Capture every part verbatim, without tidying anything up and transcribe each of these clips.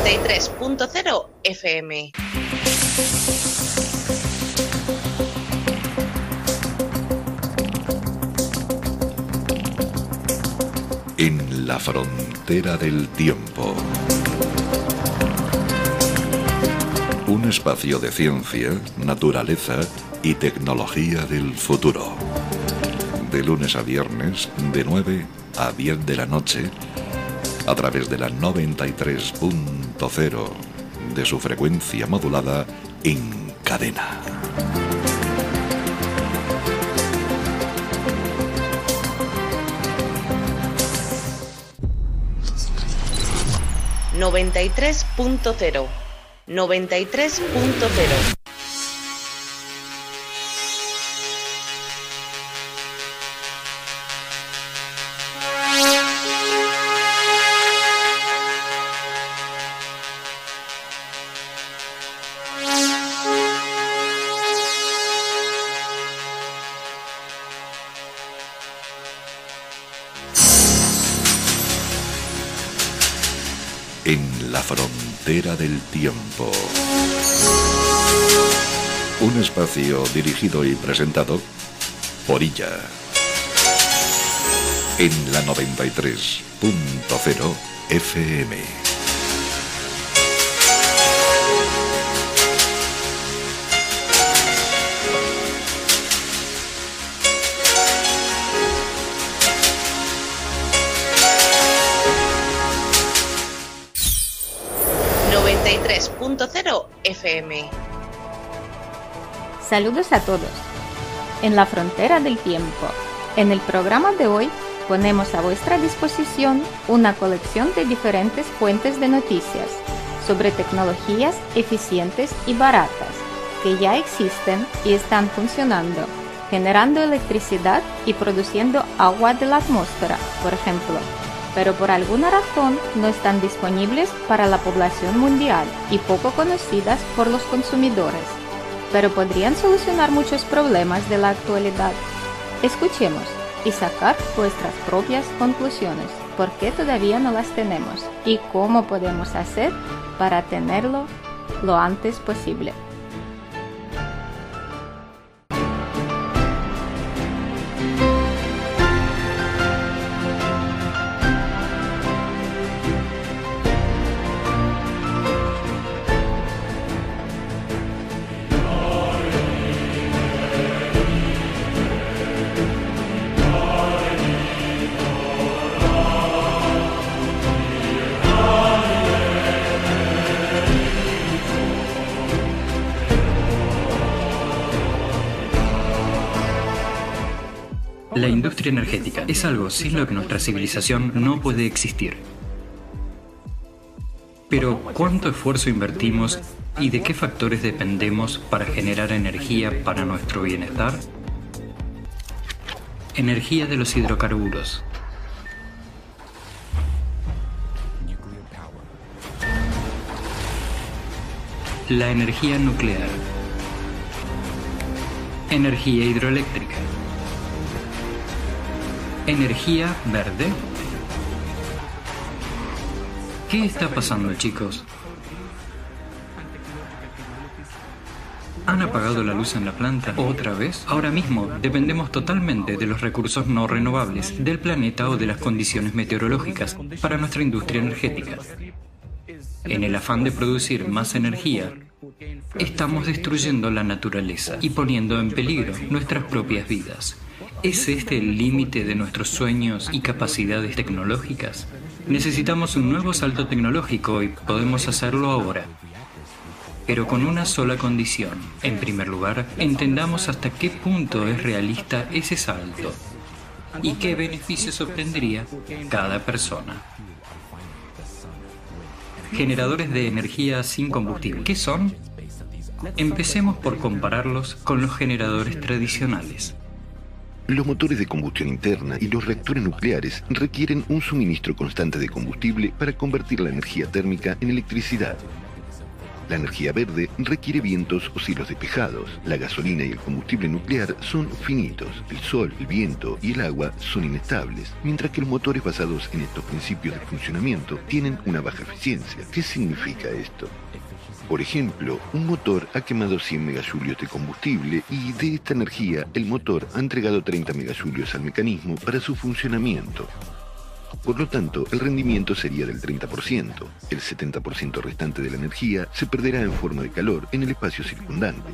noventa y tres punto cero F M. En la frontera del tiempo. Un espacio de ciencia, naturaleza y tecnología del futuro. De lunes a viernes, de nueve a diez de la noche, a través de la noventa y tres punto cero de su frecuencia modulada en cadena. noventa y tres punto cero. noventa y tres punto cero. En la frontera del tiempo. Un espacio dirigido y presentado por ella. En la noventa y tres punto cero F M. noventa y tres punto cero F M. Saludos a todos. En la frontera del tiempo. En el programa de hoy ponemos a vuestra disposición una colección de diferentes fuentes de noticias sobre tecnologías eficientes y baratas que ya existen y están funcionando, generando electricidad y produciendo agua de la atmósfera, por ejemplo, pero por alguna razón no están disponibles para la población mundial y poco conocidas por los consumidores, pero podrían solucionar muchos problemas de la actualidad. Escuchemos y sacar vuestras propias conclusiones, por qué todavía no las tenemos y cómo podemos hacer para tenerlo lo antes posible. La industria energética es algo sin lo que nuestra civilización no puede existir. Pero, ¿cuánto esfuerzo invertimos y de qué factores dependemos para generar energía para nuestro bienestar? Energía de los hidrocarburos. La energía nuclear. Energía hidroeléctrica. ¿Energía verde? ¿Qué está pasando, chicos? ¿Han apagado la luz en la planta otra vez? Ahora mismo dependemos totalmente de los recursos no renovables del planeta o de las condiciones meteorológicas para nuestra industria energética. En el afán de producir más energía, estamos destruyendo la naturaleza y poniendo en peligro nuestras propias vidas. ¿Es este el límite de nuestros sueños y capacidades tecnológicas? Necesitamos un nuevo salto tecnológico y podemos hacerlo ahora. Pero con una sola condición. En primer lugar, entendamos hasta qué punto es realista ese salto y qué beneficios obtendría cada persona. Generadores de energía sin combustible. ¿Qué son? Empecemos por compararlos con los generadores tradicionales. Los motores de combustión interna y los reactores nucleares requieren un suministro constante de combustible para convertir la energía térmica en electricidad. La energía verde requiere vientos o cielos despejados. La gasolina y el combustible nuclear son finitos. El sol, el viento y el agua son inestables, mientras que los motores basados en estos principios de funcionamiento tienen una baja eficiencia. ¿Qué significa esto? Por ejemplo, un motor ha quemado cien megajoules de combustible y de esta energía el motor ha entregado treinta megajoules al mecanismo para su funcionamiento. Por lo tanto, el rendimiento sería del treinta por ciento. El setenta por ciento restante de la energía se perderá en forma de calor en el espacio circundante.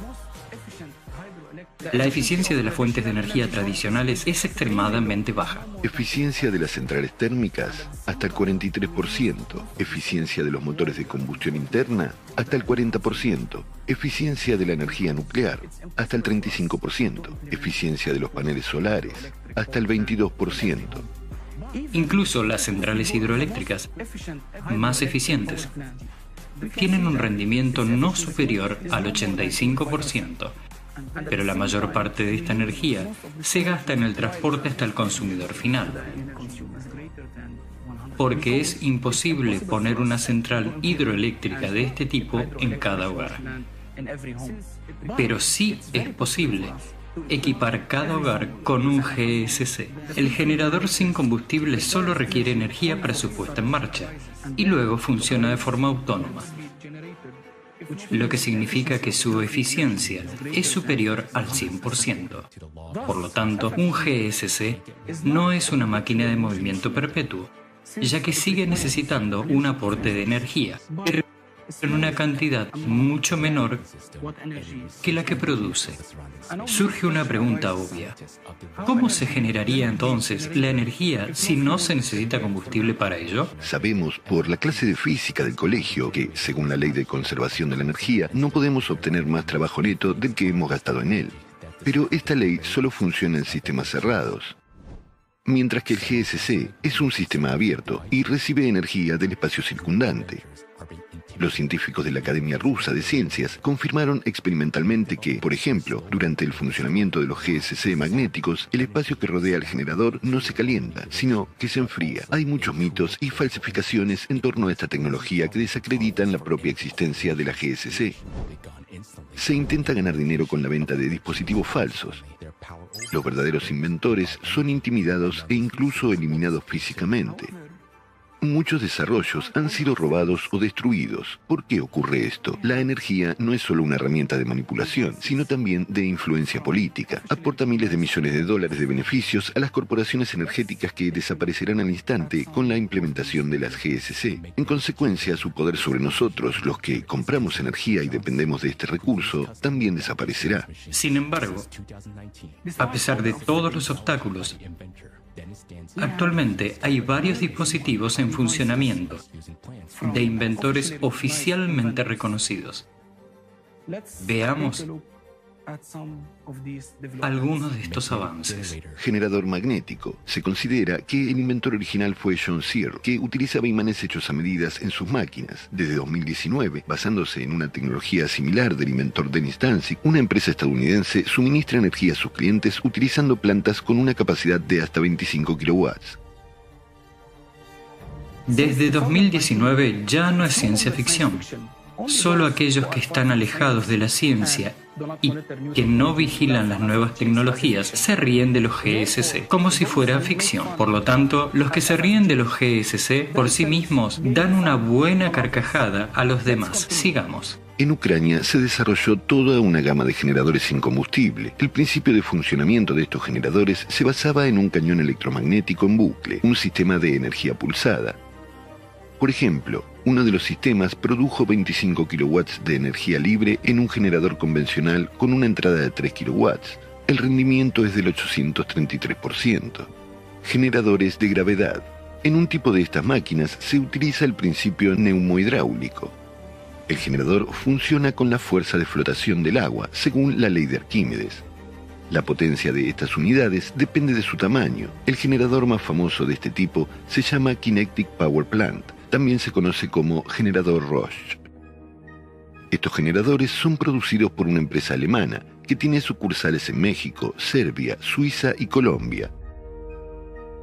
La eficiencia de las fuentes de energía tradicionales es extremadamente baja. Eficiencia de las centrales térmicas, hasta el cuarenta y tres por ciento. Eficiencia de los motores de combustión interna, hasta el cuarenta por ciento. Eficiencia de la energía nuclear, hasta el treinta y cinco por ciento. Eficiencia de los paneles solares, hasta el veintidós por ciento. Incluso las centrales hidroeléctricas más eficientes tienen un rendimiento no superior al ochenta y cinco por ciento, pero la mayor parte de esta energía se gasta en el transporte hasta el consumidor final, porque es imposible poner una central hidroeléctrica de este tipo en cada hogar. Pero sí es posible equipar cada hogar con un G S C. El generador sin combustible solo requiere energía para su puesta en marcha y luego funciona de forma autónoma, lo que significa que su eficiencia es superior al cien por ciento. Por lo tanto, un G S C no es una máquina de movimiento perpetuo, ya que sigue necesitando un aporte de energía, pero en una cantidad mucho menor que la que produce. Surge una pregunta obvia. ¿Cómo se generaría entonces la energía si no se necesita combustible para ello? Sabemos por la clase de física del colegio que, según la ley de conservación de la energía, no podemos obtener más trabajo neto del que hemos gastado en él. Pero esta ley solo funciona en sistemas cerrados, mientras que el G S C es un sistema abierto y recibe energía del espacio circundante. Los científicos de la Academia Rusa de Ciencias confirmaron experimentalmente que, por ejemplo, durante el funcionamiento de los G S C magnéticos, el espacio que rodea al generador no se calienta, sino que se enfría. Hay muchos mitos y falsificaciones en torno a esta tecnología que desacreditan la propia existencia de la G S C. Se intenta ganar dinero con la venta de dispositivos falsos. Los verdaderos inventores son intimidados e incluso eliminados físicamente. Muchos desarrollos han sido robados o destruidos. ¿Por qué ocurre esto? La energía no es solo una herramienta de manipulación, sino también de influencia política. Aporta miles de millones de dólares de beneficios a las corporaciones energéticas que desaparecerán al instante con la implementación de las G S C. En consecuencia, su poder sobre nosotros, los que compramos energía y dependemos de este recurso, también desaparecerá. Sin embargo, a pesar de todos los obstáculos, actualmente hay varios dispositivos en funcionamiento de inventores oficialmente reconocidos. Veamos algunos de estos avances. Generador magnético. Se considera que el inventor original fue John Searle, que utilizaba imanes hechos a medidas en sus máquinas. Desde dos mil diecinueve, basándose en una tecnología similar del inventor Dennis Danzig, una empresa estadounidense suministra energía a sus clientes utilizando plantas con una capacidad de hasta veinticinco kilowatts. Desde dos mil diecinueve ya no es ciencia ficción. Solo aquellos que están alejados de la ciencia y que no vigilan las nuevas tecnologías se ríen de los G S C como si fuera ficción. Por lo tanto, los que se ríen de los G S C por sí mismos dan una buena carcajada a los demás. Sigamos. En Ucrania se desarrolló toda una gama de generadores sin combustible. El principio de funcionamiento de estos generadores se basaba en un cañón electromagnético en bucle, un sistema de energía pulsada. Por ejemplo, uno de los sistemas produjo veinticinco kilowatts de energía libre en un generador convencional con una entrada de tres kilowatts. El rendimiento es del ochocientos treinta y tres por ciento. Generadores de gravedad. En un tipo de estas máquinas se utiliza el principio neumohidráulico. El generador funciona con la fuerza de flotación del agua, según la ley de Arquímedes. La potencia de estas unidades depende de su tamaño. El generador más famoso de este tipo se llama Kinetic Power Plant. También se conoce como generador Roche. Estos generadores son producidos por una empresa alemana que tiene sucursales en México, Serbia, Suiza y Colombia.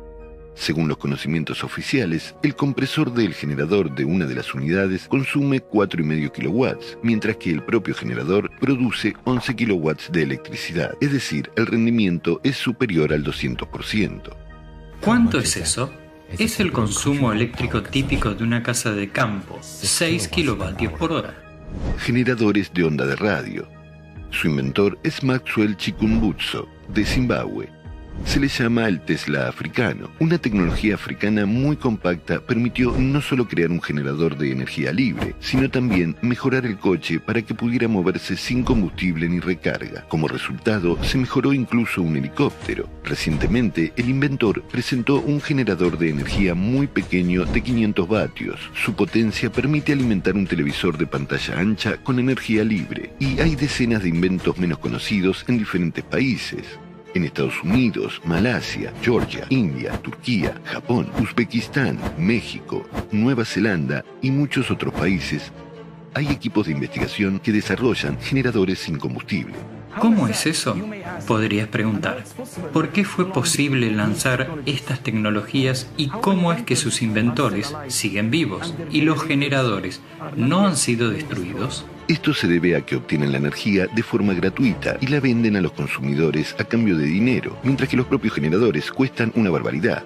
Según los conocimientos oficiales, el compresor del generador de una de las unidades consume cuatro coma cinco kilowatts, mientras que el propio generador produce once kilowatts de electricidad, es decir, el rendimiento es superior al doscientos por ciento. ¿Cuánto es eso? Es el consumo eléctrico típico de una casa de campo, seis kilovatios por hora. Generadores de onda de radio. Su inventor es Maxwell Chikumbutso, de Zimbabue. Se le llama el Tesla africano. Una tecnología africana muy compacta permitió no solo crear un generador de energía libre, sino también mejorar el coche para que pudiera moverse sin combustible ni recarga. Como resultado, se mejoró incluso un helicóptero. Recientemente, el inventor presentó un generador de energía muy pequeño de quinientos vatios. Su potencia permite alimentar un televisor de pantalla ancha con energía libre. Y hay decenas de inventos menos conocidos en diferentes países. En Estados Unidos, Malasia, Georgia, India, Turquía, Japón, Uzbekistán, México, Nueva Zelanda y muchos otros países, hay equipos de investigación que desarrollan generadores sin combustible. ¿Cómo es eso? Podrías preguntar. ¿Por qué fue posible lanzar estas tecnologías y cómo es que sus inventores siguen vivos y los generadores no han sido destruidos? Esto se debe a que obtienen la energía de forma gratuita y la venden a los consumidores a cambio de dinero, mientras que los propios generadores cuestan una barbaridad.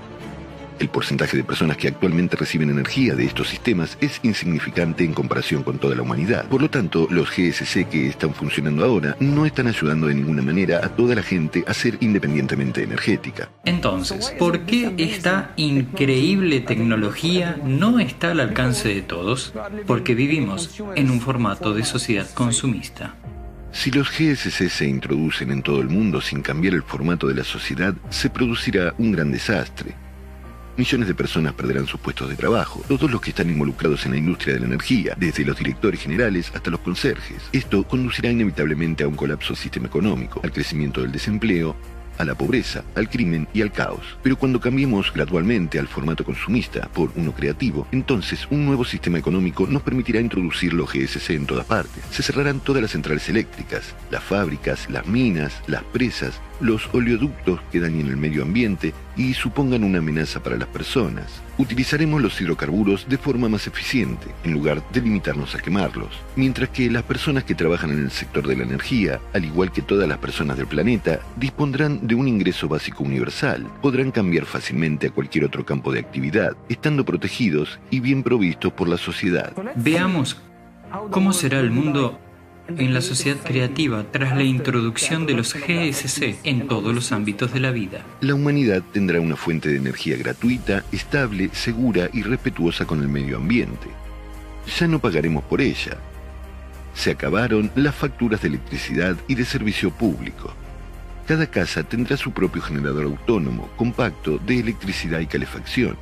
El porcentaje de personas que actualmente reciben energía de estos sistemas es insignificante en comparación con toda la humanidad. Por lo tanto, los G S C que están funcionando ahora no están ayudando de ninguna manera a toda la gente a ser independientemente energética. Entonces, ¿por qué esta increíble tecnología no está al alcance de todos? Porque vivimos en un formato de sociedad consumista. Si los G S C se introducen en todo el mundo sin cambiar el formato de la sociedad, se producirá un gran desastre. Millones de personas perderán sus puestos de trabajo, todos los que están involucrados en la industria de la energía, desde los directores generales hasta los conserjes. Esto conducirá inevitablemente a un colapso del sistema económico, al crecimiento del desempleo, a la pobreza, al crimen y al caos. Pero cuando cambiemos gradualmente al formato consumista por uno creativo, entonces un nuevo sistema económico nos permitirá introducir los G S C en todas partes. Se cerrarán todas las centrales eléctricas, las fábricas, las minas, las presas, los oleoductos que dañen el medio ambiente y supongan una amenaza para las personas. Utilizaremos los hidrocarburos de forma más eficiente, en lugar de limitarnos a quemarlos. Mientras que las personas que trabajan en el sector de la energía, al igual que todas las personas del planeta, dispondrán de un ingreso básico universal. Podrán cambiar fácilmente a cualquier otro campo de actividad, estando protegidos y bien provistos por la sociedad. Veamos cómo será el mundo en la sociedad creativa tras la introducción de los G S C en todos los ámbitos de la vida. La humanidad tendrá una fuente de energía gratuita, estable, segura y respetuosa con el medio ambiente. Ya no pagaremos por ella. Se acabaron las facturas de electricidad y de servicio público. Cada casa tendrá su propio generador autónomo, compacto, de electricidad y calefacción.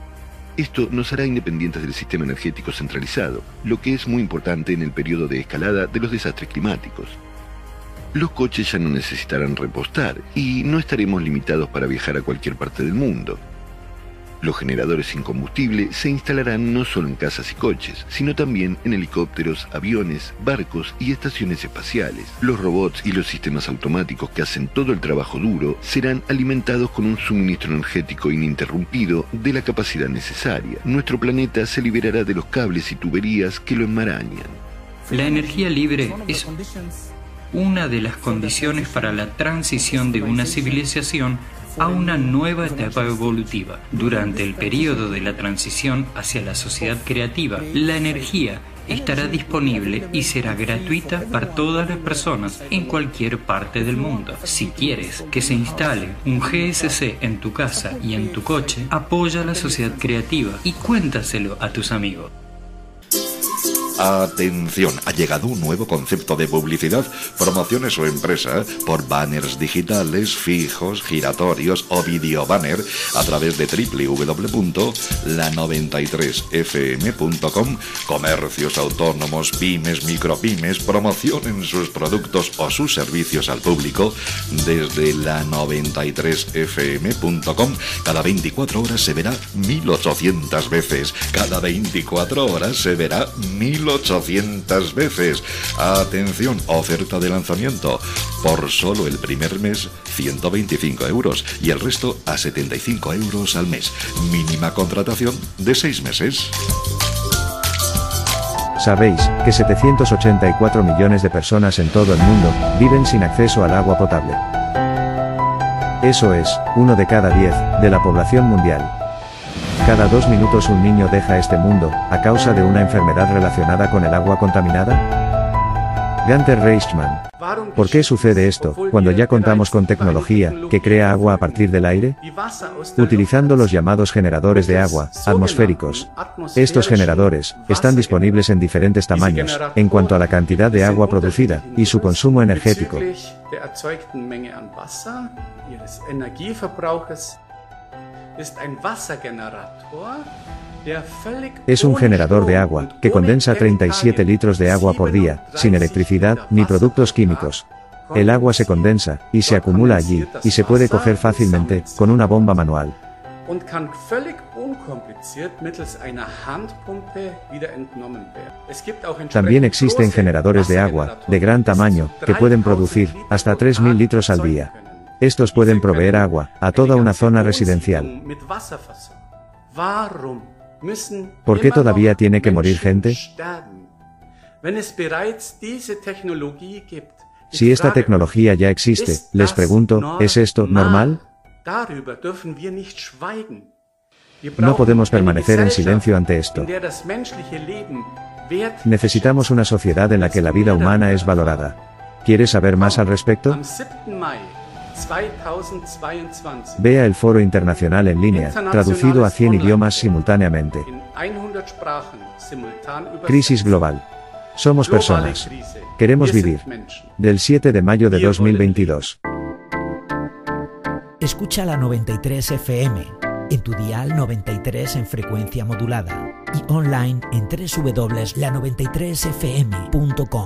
Esto nos hará independientes del sistema energético centralizado, lo que es muy importante en el periodo de escalada de los desastres climáticos. Los coches ya no necesitarán repostar y no estaremos limitados para viajar a cualquier parte del mundo. Los generadores sin combustible se instalarán no solo en casas y coches, sino también en helicópteros, aviones, barcos y estaciones espaciales. Los robots y los sistemas automáticos que hacen todo el trabajo duro serán alimentados con un suministro energético ininterrumpido de la capacidad necesaria. Nuestro planeta se liberará de los cables y tuberías que lo enmarañan. La energía libre es una de las condiciones para la transición de una civilización a una nueva etapa evolutiva. Durante el periodo de la transición hacia la sociedad creativa, la energía estará disponible y será gratuita para todas las personas en cualquier parte del mundo. Si quieres que se instale un G S C en tu casa y en tu coche, apoya a la sociedad creativa y cuéntaselo a tus amigos. Atención, ha llegado un nuevo concepto de publicidad. Promociones su empresa por banners digitales, fijos, giratorios o video banner a través de doble u doble u doble u punto la noventa y tres f m punto com. Comercios autónomos, pymes, micropymes promocionen sus productos o sus servicios al público desde la noventa y tres f m punto com. Cada veinticuatro horas se verá mil ochocientas veces. Cada veinticuatro horas se verá mil mil ochocientas veces. Atención, oferta de lanzamiento. Por solo el primer mes, ciento veinticinco euros y el resto a setenta y cinco euros al mes. Mínima contratación de seis meses. ¿Sabéis que setecientos ochenta y cuatro millones de personas en todo el mundo viven sin acceso al agua potable? Eso es, uno de cada diez, de la población mundial. Cada dos minutos un niño deja este mundo, a causa de una enfermedad relacionada con el agua contaminada. Gunther Reichmann. ¿Por qué sucede esto, cuando ya contamos con tecnología, que crea agua a partir del aire? Utilizando los llamados generadores de agua, atmosféricos. Estos generadores, están disponibles en diferentes tamaños, en cuanto a la cantidad de agua producida, y su consumo energético. Es un generador de agua, que condensa treinta y siete litros de agua por día, sin electricidad, ni productos químicos. El agua se condensa, y se acumula allí, y se puede coger fácilmente, con una bomba manual. También existen generadores de agua, de gran tamaño, que pueden producir, hasta tres mil litros al día. Estos pueden proveer agua, a toda una zona residencial. ¿Por qué todavía tiene que morir gente? Si esta tecnología ya existe, les pregunto, ¿es esto normal? No podemos permanecer en silencio ante esto. Necesitamos una sociedad en la que la vida humana es valorada. ¿Quieres saber más al respecto? Vea el foro internacional en línea, traducido a cien idiomas simultáneamente. Crisis global. Somos personas. Queremos vivir. Del siete de mayo de dos mil veintidós. Escucha la noventa y tres F M, en tu dial noventa y tres en frecuencia modulada y online en doble u doble u doble u punto la noventa y tres f m punto com.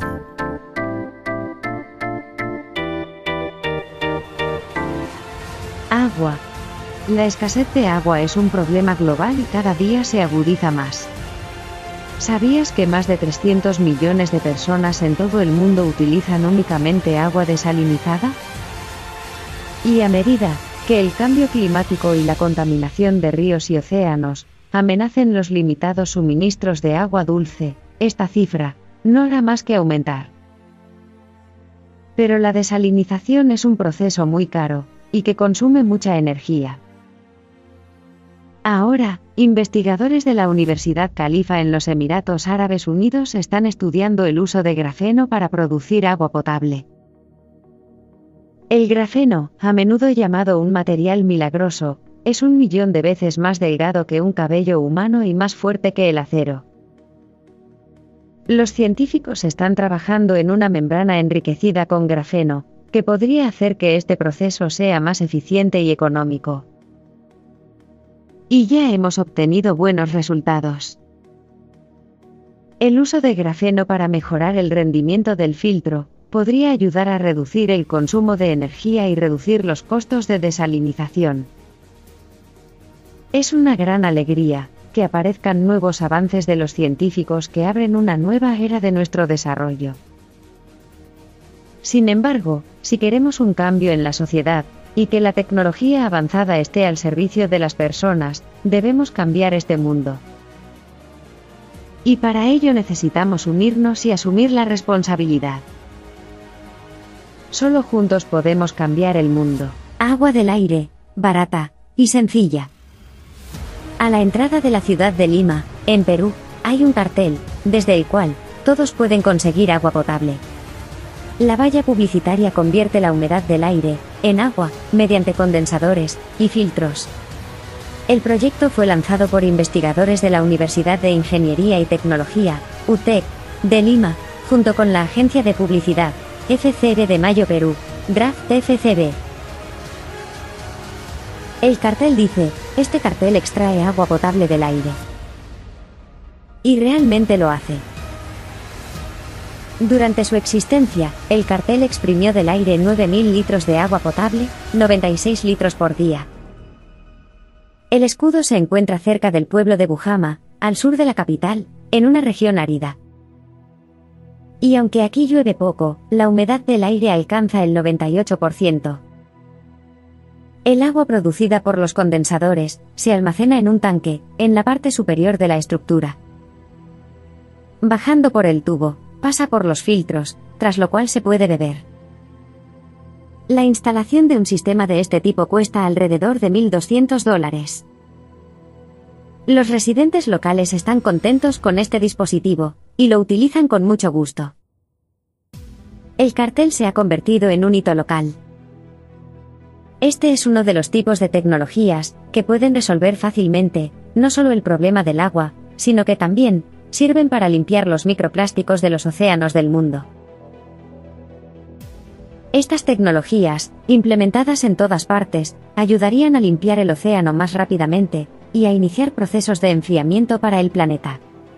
Agua. La escasez de agua es un problema global y cada día se agudiza más. ¿Sabías que más de trescientos millones de personas en todo el mundo utilizan únicamente agua desalinizada? Y a medida que el cambio climático y la contaminación de ríos y océanos amenacen los limitados suministros de agua dulce, esta cifra no hará más que aumentar. Pero la desalinización es un proceso muy caro y que consume mucha energía. Ahora, investigadores de la Universidad Califa en los Emiratos Árabes Unidos están estudiando el uso de grafeno para producir agua potable. El grafeno, a menudo llamado un material milagroso, es un millón de veces más delgado que un cabello humano y más fuerte que el acero. Los científicos están trabajando en una membrana enriquecida con grafeno, que podría hacer que este proceso sea más eficiente y económico. Y ya hemos obtenido buenos resultados. El uso de grafeno para mejorar el rendimiento del filtro podría ayudar a reducir el consumo de energía y reducir los costos de desalinización. Es una gran alegría que aparezcan nuevos avances de los científicos que abren una nueva era de nuestro desarrollo. Sin embargo, si queremos un cambio en la sociedad, y que la tecnología avanzada esté al servicio de las personas, debemos cambiar este mundo. Y para ello necesitamos unirnos y asumir la responsabilidad. Solo juntos podemos cambiar el mundo. Agua del aire, barata y sencilla. A la entrada de la ciudad de Lima, en Perú, hay un cartel, desde el cual todos pueden conseguir agua potable. La valla publicitaria convierte la humedad del aire en agua, mediante condensadores y filtros. El proyecto fue lanzado por investigadores de la Universidad de Ingeniería y Tecnología, U T E C, de Lima, junto con la agencia de publicidad, F C B de Mayo Perú, Draft F C B. El cartel dice, este cartel extrae agua potable del aire. Y realmente lo hace. Durante su existencia, el cartel exprimió del aire nueve mil litros de agua potable, noventa y seis litros por día. El escudo se encuentra cerca del pueblo de Bujama, al sur de la capital, en una región árida. Y aunque aquí llueve poco, la humedad del aire alcanza el noventa y ocho por ciento. El agua producida por los condensadores se almacena en un tanque, en la parte superior de la estructura. Bajando por el tubo, pasa por los filtros, tras lo cual se puede beber. La instalación de un sistema de este tipo cuesta alrededor de mil doscientos dólares. Los residentes locales están contentos con este dispositivo, y lo utilizan con mucho gusto. El cartel se ha convertido en un hito local. Este es uno de los tipos de tecnologías que pueden resolver fácilmente, no solo el problema del agua, sino que también sirven para limpiar los microplásticos de los océanos del mundo. Estas tecnologías, implementadas en todas partes, ayudarían a limpiar el océano más rápidamente y a iniciar procesos de enfriamiento para el planeta.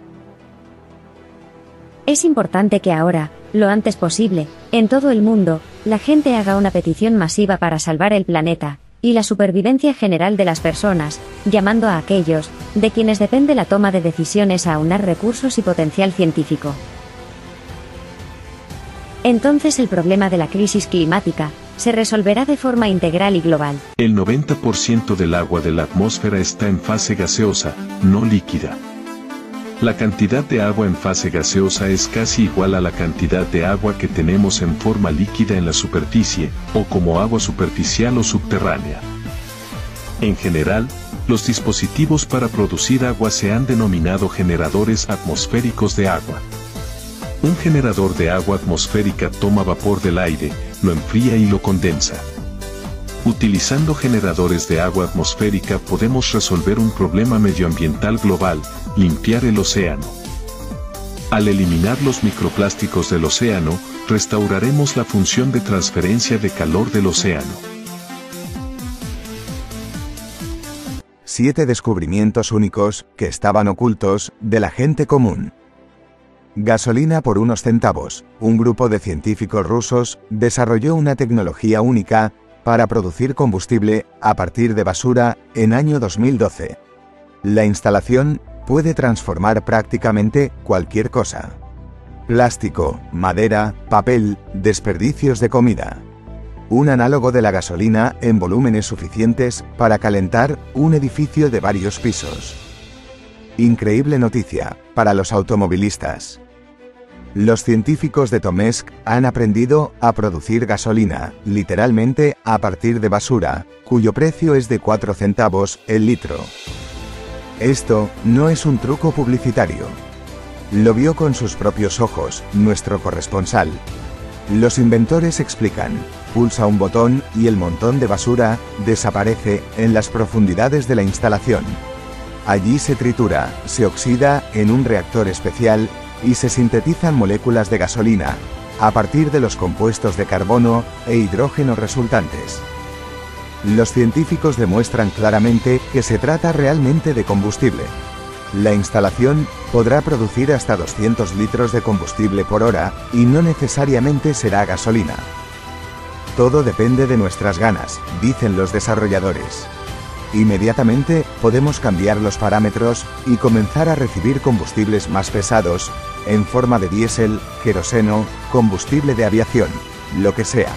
Es importante que ahora, lo antes posible, en todo el mundo, la gente haga una petición masiva para salvar el planeta y la supervivencia general de las personas, llamando a aquellos de quienes depende la toma de decisiones a aunar recursos y potencial científico. Entonces el problema de la crisis climática se resolverá de forma integral y global. El noventa por ciento del agua de la atmósfera está en fase gaseosa, no líquida. La cantidad de agua en fase gaseosa es casi igual a la cantidad de agua que tenemos en forma líquida en la superficie, o como agua superficial o subterránea. En general, los dispositivos para producir agua se han denominado generadores atmosféricos de agua. Un generador de agua atmosférica toma vapor del aire, lo enfría y lo condensa. Utilizando generadores de agua atmosférica podemos resolver un problema medioambiental global, limpiar el océano. Al eliminar los microplásticos del océano, restauraremos la función de transferencia de calor del océano. Siete descubrimientos únicos que estaban ocultos de la gente común. Gasolina por unos centavos. Un grupo de científicos rusos desarrolló una tecnología única para producir combustible a partir de basura en año dos mil doce. La instalación puede transformar prácticamente cualquier cosa. Plástico, madera, papel, desperdicios de comida. Un análogo de la gasolina en volúmenes suficientes para calentar un edificio de varios pisos. Increíble noticia para los automovilistas. Los científicos de Tomsk han aprendido a producir gasolina, literalmente a partir de basura, cuyo precio es de cuatro centavos el litro. Esto no es un truco publicitario. Lo vio con sus propios ojos nuestro corresponsal. Los inventores explican: pulsa un botón y el montón de basura desaparece en las profundidades de la instalación. Allí se tritura, se oxida en un reactor especial y se sintetizan moléculas de gasolina, a partir de los compuestos de carbono e hidrógeno resultantes. Los científicos demuestran claramente que se trata realmente de combustible. La instalación podrá producir hasta doscientos litros de combustible por hora y no necesariamente será gasolina. Todo depende de nuestras ganas, dicen los desarrolladores. Inmediatamente podemos cambiar los parámetros y comenzar a recibir combustibles más pesados, en forma de diésel, queroseno, combustible de aviación, lo que sea.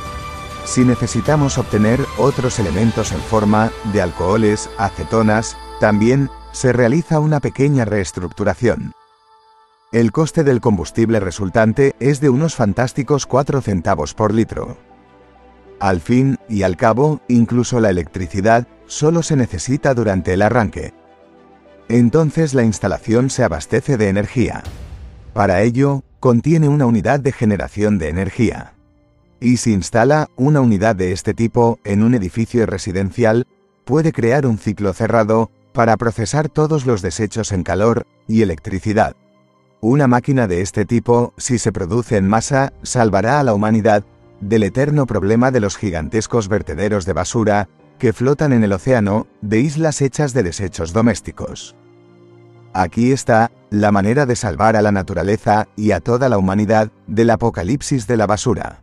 Si necesitamos obtener otros elementos en forma de alcoholes, acetonas, también se realiza una pequeña reestructuración. El coste del combustible resultante es de unos fantásticos cuatro centavos por litro. Al fin y al cabo, incluso la electricidad solo se necesita durante el arranque. Entonces la instalación se abastece de energía. Para ello, contiene una unidad de generación de energía. Y si instala una unidad de este tipo en un edificio residencial, puede crear un ciclo cerrado para procesar todos los desechos en calor y electricidad. Una máquina de este tipo, si se produce en masa, salvará a la humanidad del eterno problema de los gigantescos vertederos de basura que flotan en el océano, de islas hechas de desechos domésticos. Aquí está la manera de salvar a la naturaleza y a toda la humanidad del apocalipsis de la basura.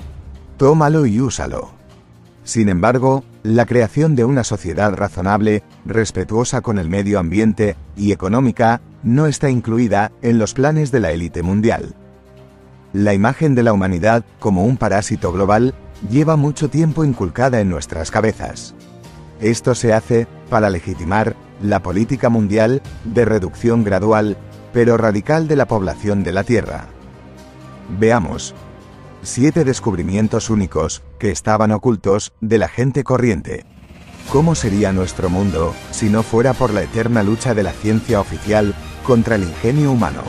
Tómalo y úsalo. Sin embargo, la creación de una sociedad razonable, respetuosa con el medio ambiente y económica no está incluida en los planes de la élite mundial. La imagen de la humanidad como un parásito global lleva mucho tiempo inculcada en nuestras cabezas. Esto se hace para legitimar la política mundial de reducción gradual, pero radical de la población de la Tierra. Veamos. Siete descubrimientos únicos que estaban ocultos de la gente corriente. ¿Cómo sería nuestro mundo si no fuera por la eterna lucha de la ciencia oficial contra el ingenio humano?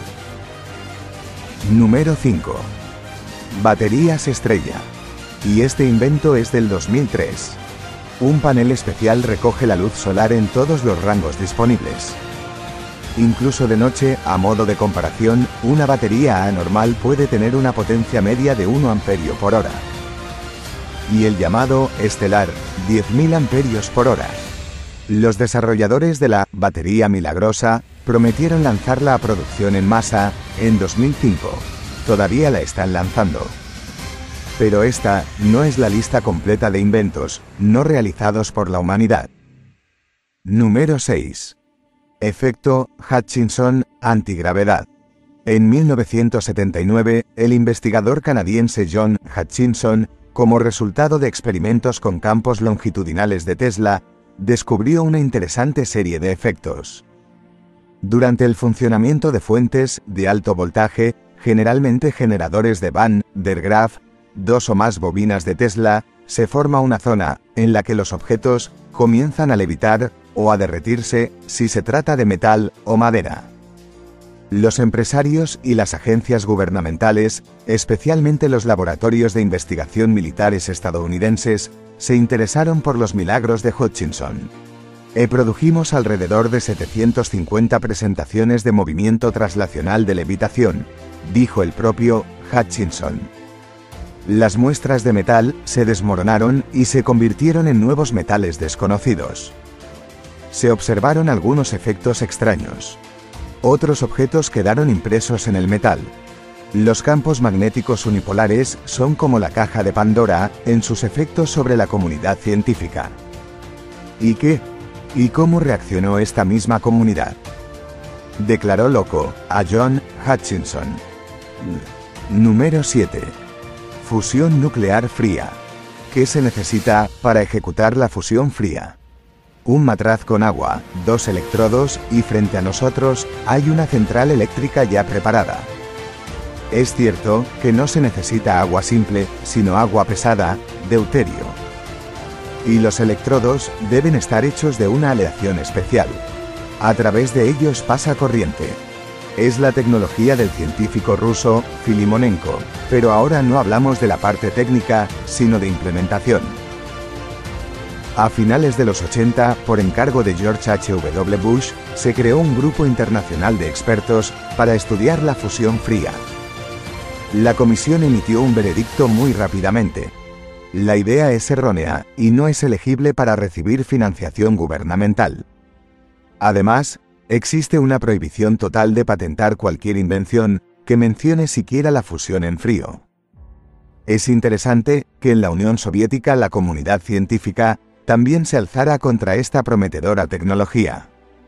Número cinco. Baterías estrella. Y este invento es del dos mil tres. Un panel especial recoge la luz solar en todos los rangos disponibles. Incluso de noche, a modo de comparación, una batería anormal puede tener una potencia media de un amperio por hora. Y el llamado estelar, diez mil amperios por hora. Los desarrolladores de la batería milagrosa prometieron lanzarla a producción en masa en dos mil cinco. Todavía la están lanzando. Pero esta no es la lista completa de inventos no realizados por la humanidad. Número seis. Efecto Hutchinson antigravedad. En mil novecientos setenta y nueve, el investigador canadiense John Hutchinson, como resultado de experimentos con campos longitudinales de Tesla, descubrió una interesante serie de efectos. Durante el funcionamiento de fuentes de alto voltaje, generalmente generadores de Van der Graaf, dos o más bobinas de Tesla, se forma una zona en la que los objetos comienzan a levitar o a derretirse si se trata de metal o madera. Los empresarios y las agencias gubernamentales, especialmente los laboratorios de investigación militares estadounidenses, se interesaron por los milagros de Hutchinson. E produjimos alrededor de setecientas cincuenta presentaciones de movimiento traslacional de levitación, dijo el propio Hutchinson. Las muestras de metal se desmoronaron y se convirtieron en nuevos metales desconocidos. Se observaron algunos efectos extraños. Otros objetos quedaron impresos en el metal. Los campos magnéticos unipolares son como la caja de Pandora en sus efectos sobre la comunidad científica. ¿Y qué? ¿Y cómo reaccionó esta misma comunidad? Declaró loco a John Hutchinson. Número siete. Fusión nuclear fría. ¿Qué se necesita para ejecutar la fusión fría? Un matraz con agua, dos electrodos y frente a nosotros hay una central eléctrica ya preparada. Es cierto que no se necesita agua simple, sino agua pesada, deuterio. Y los electrodos deben estar hechos de una aleación especial. A través de ellos pasa corriente. Es la tecnología del científico ruso Filimonenko, pero ahora no hablamos de la parte técnica, sino de implementación. A finales de los ochenta, por encargo de George H W Bush, se creó un grupo internacional de expertos para estudiar la fusión fría. La comisión emitió un veredicto muy rápidamente. La idea es errónea y no es elegible para recibir financiación gubernamental. Además, existe una prohibición total de patentar cualquier invención que mencione siquiera la fusión en frío. Es interesante que en la Unión Soviética la comunidad científica también se alzara contra esta prometedora tecnología.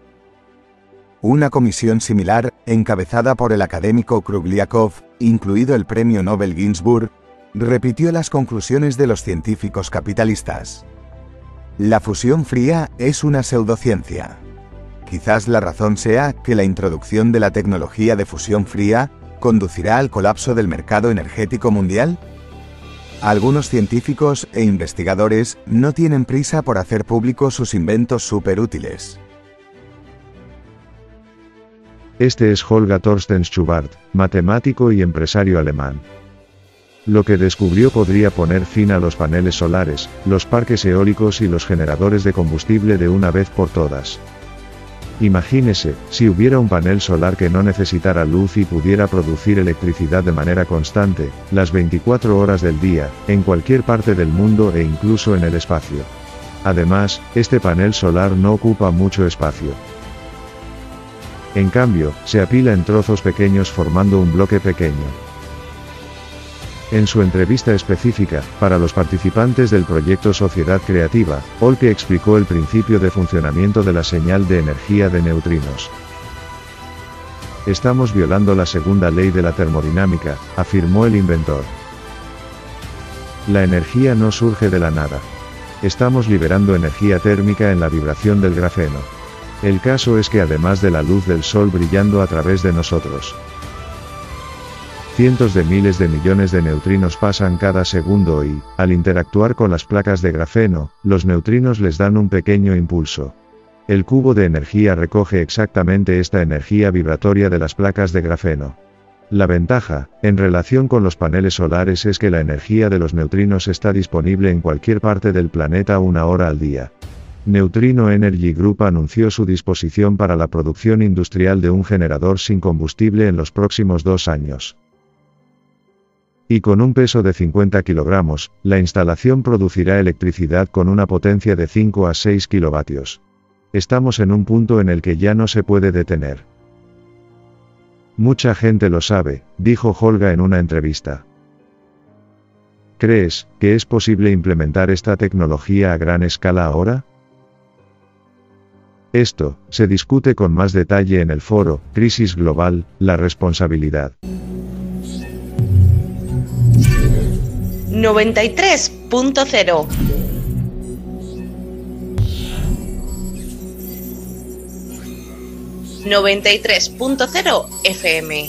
Una comisión similar, encabezada por el académico Krugliakov, incluido el premio Nobel Ginsburg, repitió las conclusiones de los científicos capitalistas. La fusión fría es una pseudociencia. Quizás la razón sea que la introducción de la tecnología de fusión fría conducirá al colapso del mercado energético mundial. Algunos científicos e investigadores no tienen prisa por hacer públicos sus inventos superútiles. Este es Holger Thorsten Schubert, matemático y empresario alemán. Lo que descubrió podría poner fin a los paneles solares, los parques eólicos y los generadores de combustible de una vez por todas. Imagínese, si hubiera un panel solar que no necesitara luz y pudiera producir electricidad de manera constante, las veinticuatro horas del día, en cualquier parte del mundo e incluso en el espacio. Además, este panel solar no ocupa mucho espacio. En cambio, se apila en trozos pequeños formando un bloque pequeño. En su entrevista específica, para los participantes del proyecto Sociedad Creativa, Olke explicó el principio de funcionamiento de la señal de energía de neutrinos. Estamos violando la segunda ley de la termodinámica, afirmó el inventor. La energía no surge de la nada. Estamos liberando energía térmica en la vibración del grafeno. El caso es que además de la luz del sol brillando a través de nosotros, cientos de miles de millones de neutrinos pasan cada segundo y, al interactuar con las placas de grafeno, los neutrinos les dan un pequeño impulso. El cubo de energía recoge exactamente esta energía vibratoria de las placas de grafeno. La ventaja, en relación con los paneles solares, es que la energía de los neutrinos está disponible en cualquier parte del planeta una hora al día. Neutrino Energy Group anunció su disposición para la producción industrial de un generador sin combustible en los próximos dos años. Y con un peso de cincuenta kilogramos, la instalación producirá electricidad con una potencia de cinco a seis kilovatios. Estamos en un punto en el que ya no se puede detener. Mucha gente lo sabe, dijo Holga en una entrevista. ¿Crees que es posible implementar esta tecnología a gran escala ahora? Esto se discute con más detalle en el foro Crisis Global, la responsabilidad. noventa y tres punto cero. noventa y tres punto cero F M.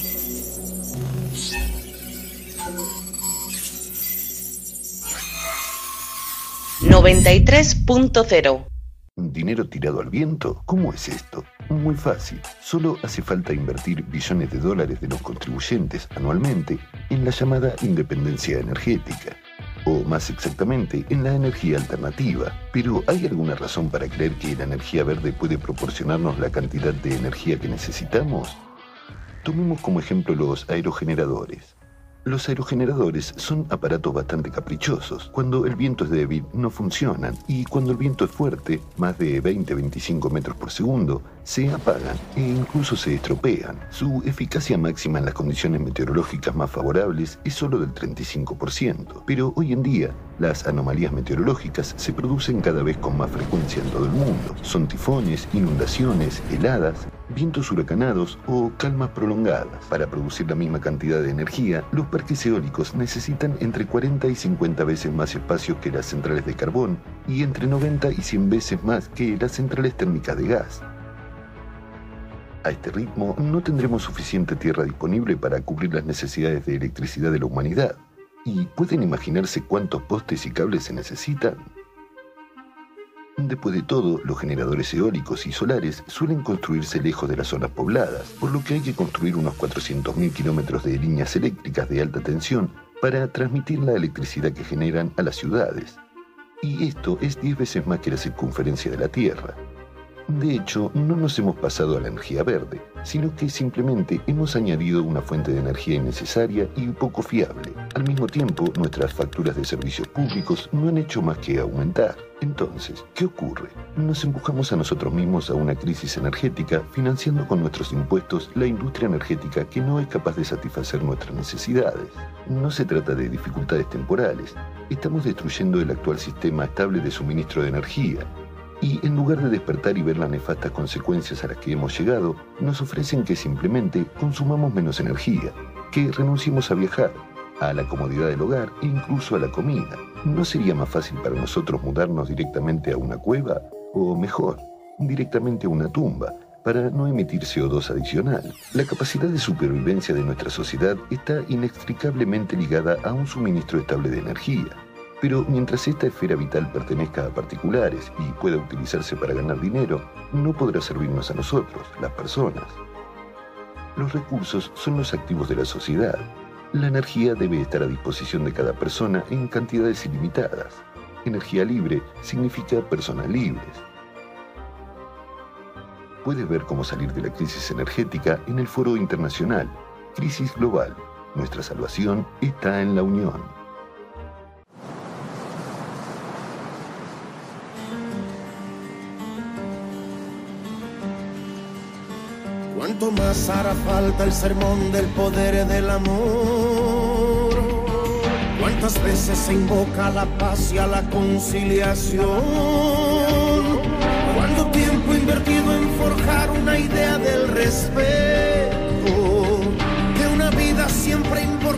noventa y tres punto cero. ¿Dinero tirado al viento? ¿Cómo es esto? Muy fácil. Solo hace falta invertir billones de dólares de los contribuyentes anualmente en la llamada independencia energética. O más exactamente, en la energía alternativa. Pero ¿hay alguna razón para creer que la energía verde puede proporcionarnos la cantidad de energía que necesitamos? Tomemos como ejemplo los aerogeneradores. Los aerogeneradores son aparatos bastante caprichosos. Cuando el viento es débil, no funcionan. Y cuando el viento es fuerte, más de veinte a veinticinco metros por segundo, se apagan e incluso se estropean. Su eficacia máxima en las condiciones meteorológicas más favorables es solo del treinta y cinco por ciento. Pero hoy en día, las anomalías meteorológicas se producen cada vez con más frecuencia en todo el mundo. Son tifones, inundaciones, heladas, vientos huracanados o calmas prolongadas. Para producir la misma cantidad de energía, los parques eólicos necesitan entre cuarenta y cincuenta veces más espacio que las centrales de carbón y entre noventa y cien veces más que las centrales térmicas de gas. A este ritmo, no tendremos suficiente tierra disponible para cubrir las necesidades de electricidad de la humanidad. ¿Y pueden imaginarse cuántos postes y cables se necesitan? Después de todo, los generadores eólicos y solares suelen construirse lejos de las zonas pobladas, por lo que hay que construir unos cuatrocientos mil kilómetros de líneas eléctricas de alta tensión para transmitir la electricidad que generan a las ciudades. Y esto es diez veces más que la circunferencia de la Tierra. De hecho, no nos hemos pasado a la energía verde, sino que simplemente hemos añadido una fuente de energía innecesaria y poco fiable. Al mismo tiempo, nuestras facturas de servicios públicos no han hecho más que aumentar. Entonces, ¿qué ocurre? Nos empujamos a nosotros mismos a una crisis energética financiando con nuestros impuestos la industria energética que no es capaz de satisfacer nuestras necesidades. No se trata de dificultades temporales. Estamos destruyendo el actual sistema estable de suministro de energía. Y en lugar de despertar y ver las nefastas consecuencias a las que hemos llegado, nos ofrecen que simplemente consumamos menos energía, que renunciemos a viajar, a la comodidad del hogar e incluso a la comida. ¿No sería más fácil para nosotros mudarnos directamente a una cueva? O mejor, directamente a una tumba, para no emitir C O dos adicional. La capacidad de supervivencia de nuestra sociedad está inextricablemente ligada a un suministro estable de energía. Pero mientras esta esfera vital pertenezca a particulares y pueda utilizarse para ganar dinero, no podrá servirnos a nosotros, las personas. Los recursos son los activos de la sociedad. La energía debe estar a disposición de cada persona en cantidades ilimitadas. Energía libre significa personas libres. Puedes ver cómo salir de la crisis energética en el foro internacional Crisis Global. Nuestra salvación está en la unión. ¿Cuánto más hará falta el sermón del poder del amor? ¿Cuántas veces se invoca la paz y a la conciliación? ¿Cuánto tiempo invertido en forjar una idea del respeto?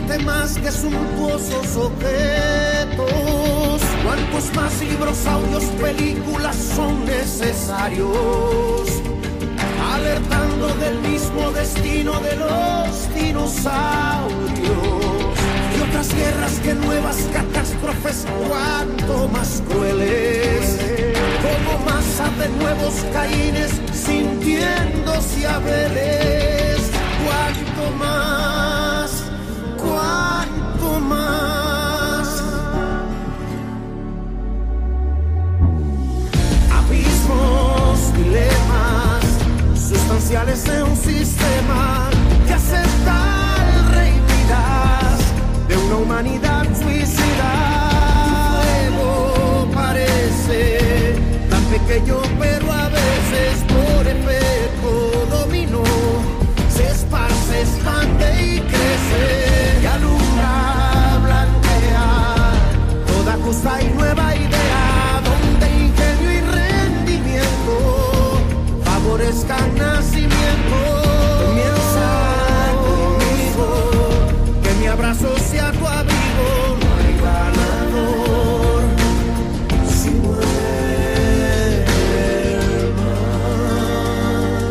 infinitamente más que suntuosos objetos. Cuántos más libros, audios, películas son necesarios, alertando del mismo destino de los dinosaurios. Y otras guerras que nuevas catástrofes, cuánto más crueles, como masa de nuevos Caínes sintiéndose Abeles. Cuánto más, cuánto más. Abismos, dilemas sustanciales de un sistema que acepta el rey Midas de una humanidad suicida. Tu fuego parece tan pequeño, pero a veces por efecto dominó se esparce, expande y crece, y alumbra, blanquea toda justa y nueva idea, donde ingenio y rendimiento favorezcan nacimiento. Comienza conmigo, que mi abrazo sea tu abrigo. No hay ganador si muere el mar.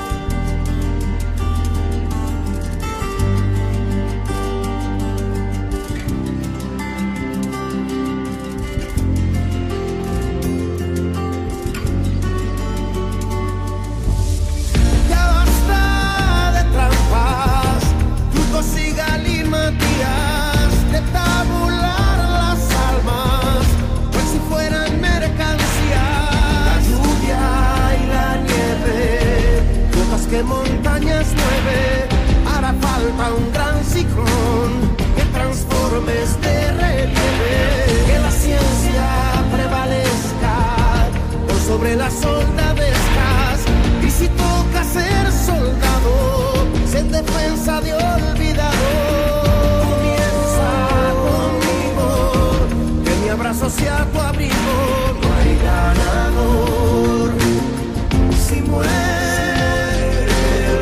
Ya basta de trampas, trucos y galimatías, de tabular las almas, pues si fueran mercancía. La lluvia y la nieve, gotas que montañas mueve, hará falta un gran ciclón que transforme este relieve. Que la ciencia prevalezca por sobre las soldadescas, y si toca ser soldado, ser en defensa de olvidado. Comienza conmigo, que mi abrazo sea tu abrigo. No hay ganador si muere el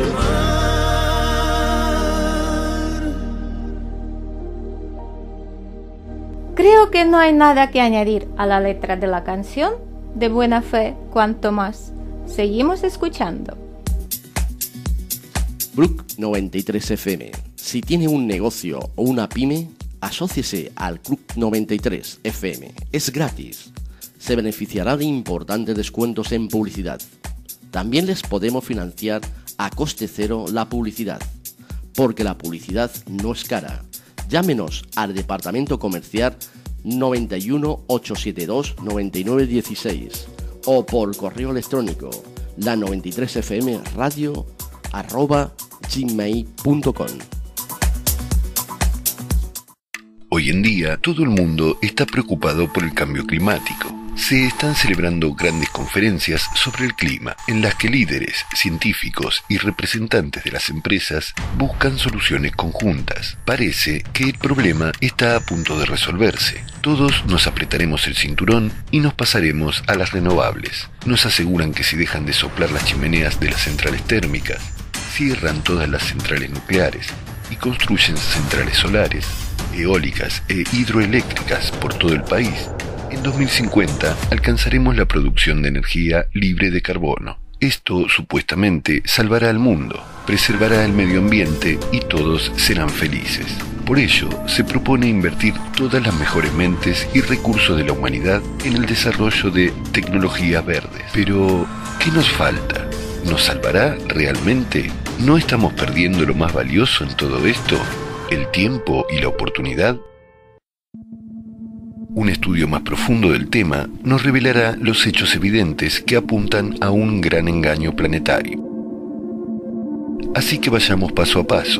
mar. Creo que no hay nada que añadir a la letra de la canción. De buena fe, cuanto más. Seguimos escuchando. Brook noventa y tres F M. Si tiene un negocio o una pyme, asóciese al Club noventa y tres F M. Es gratis. Se beneficiará de importantes descuentos en publicidad. También les podemos financiar a coste cero la publicidad, porque la publicidad no es cara. Llámenos al departamento comercial noventa y uno, ochocientos setenta y dos, noventa y nueve dieciséis o por correo electrónico la noventa y tres F M radio arroba gmail punto com. Hoy en día, todo el mundo está preocupado por el cambio climático. Se están celebrando grandes conferencias sobre el clima, en las que líderes, científicos y representantes de las empresas buscan soluciones conjuntas. Parece que el problema está a punto de resolverse. Todos nos apretaremos el cinturón y nos pasaremos a las renovables. Nos aseguran que si dejan de soplar las chimeneas de las centrales térmicas, cierran todas las centrales nucleares y construyen centrales solares, eólicas e hidroeléctricas por todo el país, en dos mil cincuenta alcanzaremos la producción de energía libre de carbono. Esto supuestamente salvará al mundo, preservará el medio ambiente y todos serán felices. Por ello, se propone invertir todas las mejores mentes y recursos de la humanidad en el desarrollo de tecnologías verdes. Pero, ¿qué nos falta? ¿Nos salvará realmente? ¿No estamos perdiendo lo más valioso en todo esto? ¿El tiempo y la oportunidad? Un estudio más profundo del tema nos revelará los hechos evidentes que apuntan a un gran engaño planetario. Así que vayamos paso a paso.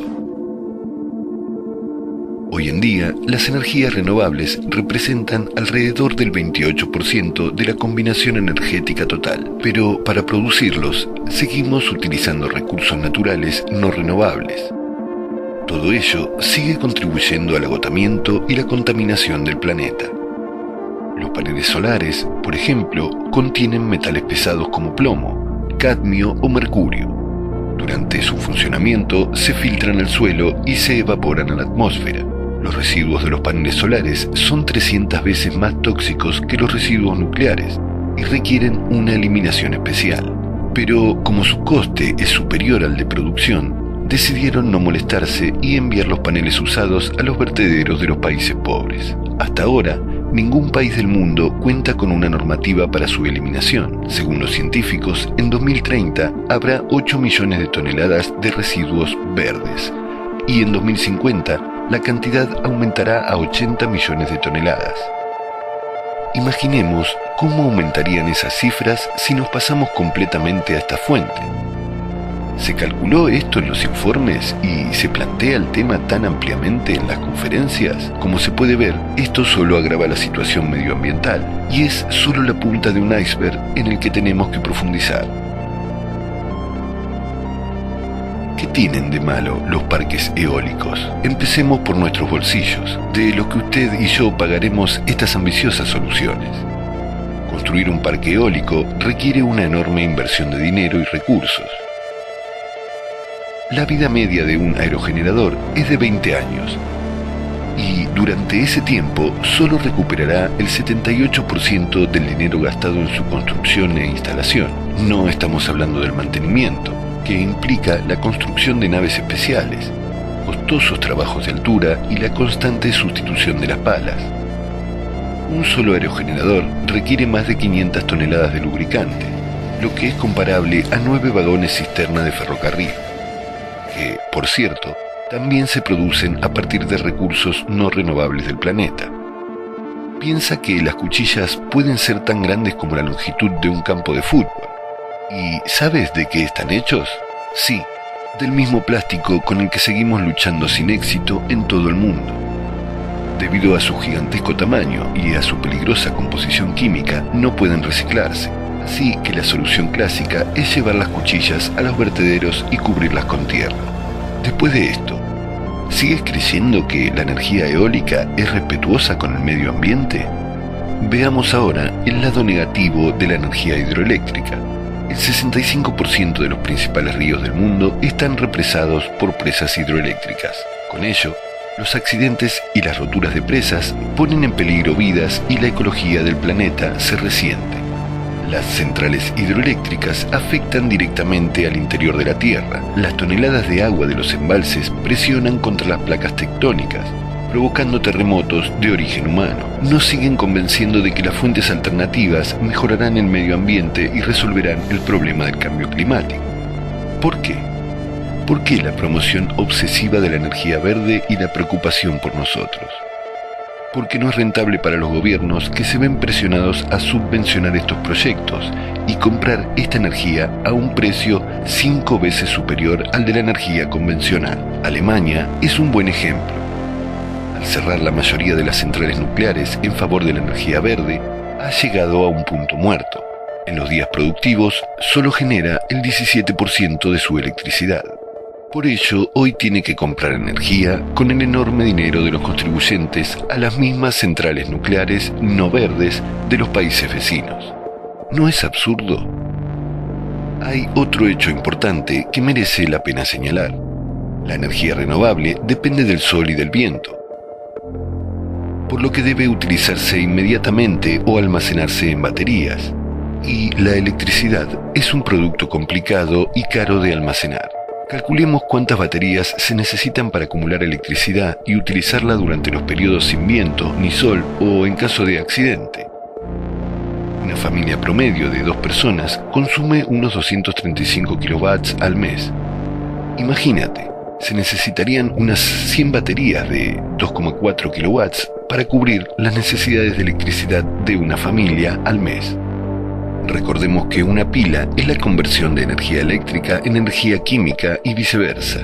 Hoy en día, las energías renovables representan alrededor del veintiocho por ciento de la combinación energética total, pero para producirlos, seguimos utilizando recursos naturales no renovables. Todo ello sigue contribuyendo al agotamiento y la contaminación del planeta. Los paneles solares, por ejemplo, contienen metales pesados como plomo, cadmio o mercurio. Durante su funcionamiento se filtran al suelo y se evaporan a la atmósfera. Los residuos de los paneles solares son trescientas veces más tóxicos que los residuos nucleares y requieren una eliminación especial. Pero como su coste es superior al de producción, decidieron no molestarse y enviar los paneles usados a los vertederos de los países pobres. Hasta ahora, ningún país del mundo cuenta con una normativa para su eliminación. Según los científicos, en dos mil treinta habrá ocho millones de toneladas de residuos verdes y en dos mil cincuenta la cantidad aumentará a ochenta millones de toneladas. Imaginemos cómo aumentarían esas cifras si nos pasamos completamente a esta fuente. ¿Se calculó esto en los informes y se plantea el tema tan ampliamente en las conferencias? Como se puede ver, esto solo agrava la situación medioambiental y es solo la punta de un iceberg en el que tenemos que profundizar. ¿Qué tienen de malo los parques eólicos? Empecemos por nuestros bolsillos, de lo que usted y yo pagaremos estas ambiciosas soluciones. Construir un parque eólico requiere una enorme inversión de dinero y recursos. La vida media de un aerogenerador es de veinte años, y durante ese tiempo solo recuperará el setenta y ocho por ciento del dinero gastado en su construcción e instalación. No estamos hablando del mantenimiento, que implica la construcción de naves especiales, costosos trabajos de altura y la constante sustitución de las palas. Un solo aerogenerador requiere más de quinientas toneladas de lubricante, lo que es comparable a nueve vagones cisterna de ferrocarril, que, por cierto, también se producen a partir de recursos no renovables del planeta. Piensa que las cuchillas pueden ser tan grandes como la longitud de un campo de fútbol. ¿Y sabes de qué están hechos? Sí, del mismo plástico con el que seguimos luchando sin éxito en todo el mundo. Debido a su gigantesco tamaño y a su peligrosa composición química, no pueden reciclarse. Así que la solución clásica es llevar las cuchillas a los vertederos y cubrirlas con tierra. Después de esto, ¿sigues creyendo que la energía eólica es respetuosa con el medio ambiente? Veamos ahora el lado negativo de la energía hidroeléctrica. El sesenta y cinco por ciento de los principales ríos del mundo están represados por presas hidroeléctricas. Con ello, los accidentes y las roturas de presas ponen en peligro vidas y la ecología del planeta se resiente. Las centrales hidroeléctricas afectan directamente al interior de la Tierra. Las toneladas de agua de los embalses presionan contra las placas tectónicas, provocando terremotos de origen humano. Nos siguen convenciendo de que las fuentes alternativas mejorarán el medio ambiente y resolverán el problema del cambio climático. ¿Por qué? ¿Por qué la promoción obsesiva de la energía verde y la preocupación por nosotros? Porque no es rentable para los gobiernos que se ven presionados a subvencionar estos proyectos y comprar esta energía a un precio cinco veces superior al de la energía convencional. Alemania es un buen ejemplo. Al cerrar la mayoría de las centrales nucleares en favor de la energía verde, ha llegado a un punto muerto. En los días productivos, solo genera el diecisiete por ciento de su electricidad. Por ello, hoy tiene que comprar energía con el enorme dinero de los contribuyentes a las mismas centrales nucleares no verdes de los países vecinos. ¿No es absurdo? Hay otro hecho importante que merece la pena señalar. La energía renovable depende del sol y del viento, por lo que debe utilizarse inmediatamente o almacenarse en baterías. Y la electricidad es un producto complicado y caro de almacenar. Calculemos cuántas baterías se necesitan para acumular electricidad y utilizarla durante los periodos sin viento ni sol o en caso de accidente. Una familia promedio de dos personas consume unos doscientos treinta y cinco kilovatios al mes. Imagínate, se necesitarían unas cien baterías de dos coma cuatro kilowatts para cubrir las necesidades de electricidad de una familia al mes. Recordemos que una pila es la conversión de energía eléctrica en energía química y viceversa.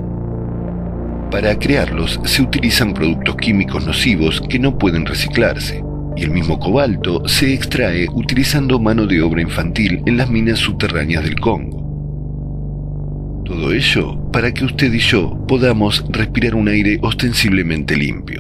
Para crearlos se utilizan productos químicos nocivos que no pueden reciclarse, y el mismo cobalto se extrae utilizando mano de obra infantil en las minas subterráneas del Congo. Todo ello para que usted y yo podamos respirar un aire ostensiblemente limpio.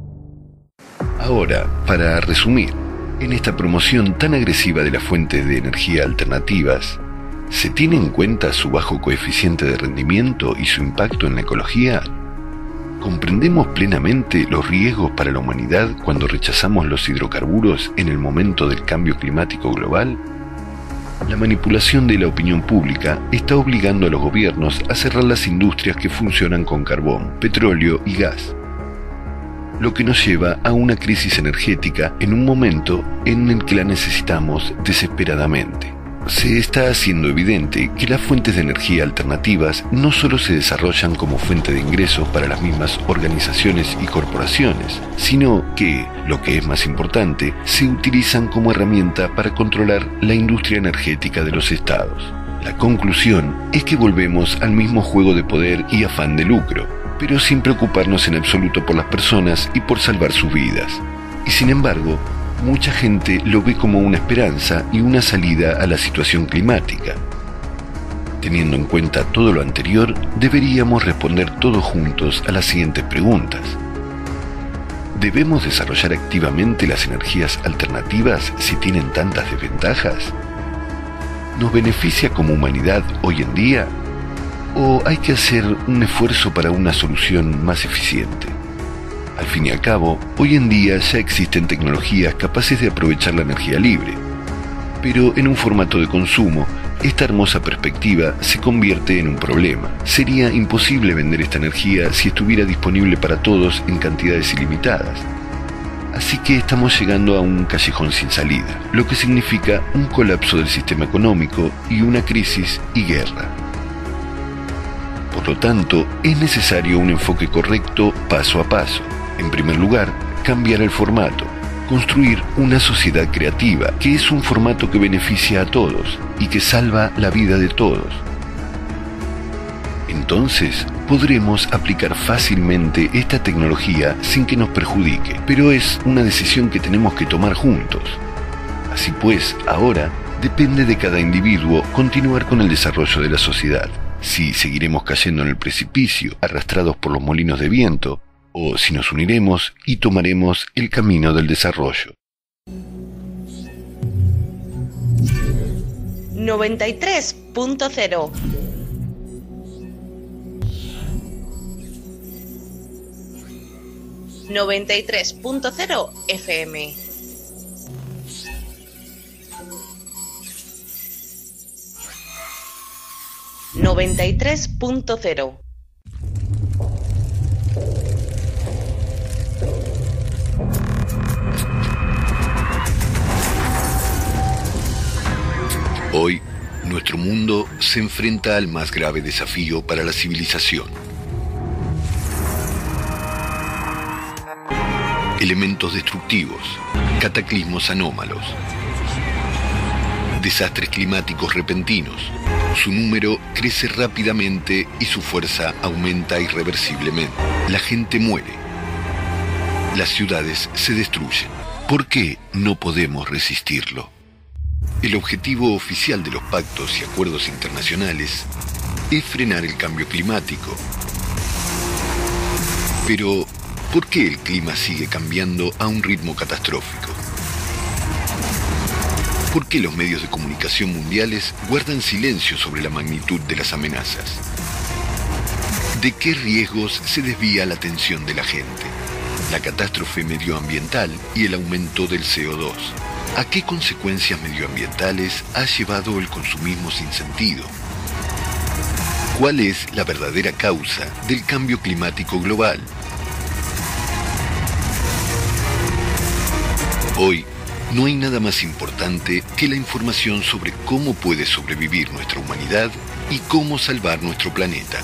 Ahora, para resumir, en esta promoción tan agresiva de las fuentes de energía alternativas, ¿Se tiene en cuenta su bajo coeficiente de rendimiento y su impacto en la ecología? ¿Comprendemos plenamente los riesgos para la humanidad cuando rechazamos los hidrocarburos en el momento del cambio climático global? La manipulación de la opinión pública está obligando a los gobiernos a cerrar las industrias que funcionan con carbón, petróleo y gas, lo que nos lleva a una crisis energética en un momento en el que la necesitamos desesperadamente. Se está haciendo evidente que las fuentes de energía alternativas no solo se desarrollan como fuente de ingresos para las mismas organizaciones y corporaciones, sino que, lo que es más importante, se utilizan como herramienta para controlar la industria energética de los estados. La conclusión es que volvemos al mismo juego de poder y afán de lucro, pero sin preocuparnos en absoluto por las personas y por salvar sus vidas. Y sin embargo, mucha gente lo ve como una esperanza y una salida a la situación climática. Teniendo en cuenta todo lo anterior, deberíamos responder todos juntos a las siguientes preguntas. ¿Debemos desarrollar activamente las energías alternativas si tienen tantas desventajas? ¿Nos beneficia como humanidad hoy en día? ¿O hay que hacer un esfuerzo para una solución más eficiente? Al fin y al cabo, hoy en día ya existen tecnologías capaces de aprovechar la energía libre, pero en un formato de consumo, esta hermosa perspectiva se convierte en un problema. Sería imposible vender esta energía si estuviera disponible para todos en cantidades ilimitadas. Así que estamos llegando a un callejón sin salida, lo que significa un colapso del sistema económico y una crisis y guerra. Por lo tanto, es necesario un enfoque correcto paso a paso. En primer lugar, cambiar el formato, construir una sociedad creativa, que es un formato que beneficia a todos y que salva la vida de todos. Entonces, podremos aplicar fácilmente esta tecnología sin que nos perjudique, pero es una decisión que tenemos que tomar juntos. Así pues, ahora, depende de cada individuo continuar con el desarrollo de la sociedad. Si seguiremos cayendo en el precipicio, arrastrados por los molinos de viento, o si nos uniremos y tomaremos el camino del desarrollo. noventa y tres punto cero noventa y tres punto cero F M. noventa y tres punto cero. Hoy, nuestro mundo se enfrenta al más grave desafío para la civilización. Elementos destructivos, cataclismos anómalos, desastres climáticos repentinos. Su número crece rápidamente y su fuerza aumenta irreversiblemente. La gente muere. Las ciudades se destruyen. ¿Por qué no podemos resistirlo? El objetivo oficial de los pactos y acuerdos internacionales es frenar el cambio climático. Pero, ¿por qué el clima sigue cambiando a un ritmo catastrófico? ¿Por qué los medios de comunicación mundiales guardan silencio sobre la magnitud de las amenazas? ¿De qué riesgos se desvía la atención de la gente? La catástrofe medioambiental y el aumento del C O dos. ¿A qué consecuencias medioambientales ha llevado el consumismo sin sentido? ¿Cuál es la verdadera causa del cambio climático global? Hoy, no hay nada más importante que la información sobre cómo puede sobrevivir nuestra humanidad y cómo salvar nuestro planeta.